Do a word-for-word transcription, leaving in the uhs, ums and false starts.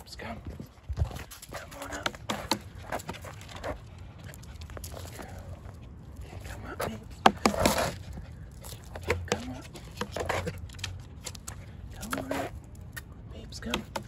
Babes, come. Come on up. Okay, come up, babes. Come up. Come on up. Babes, come.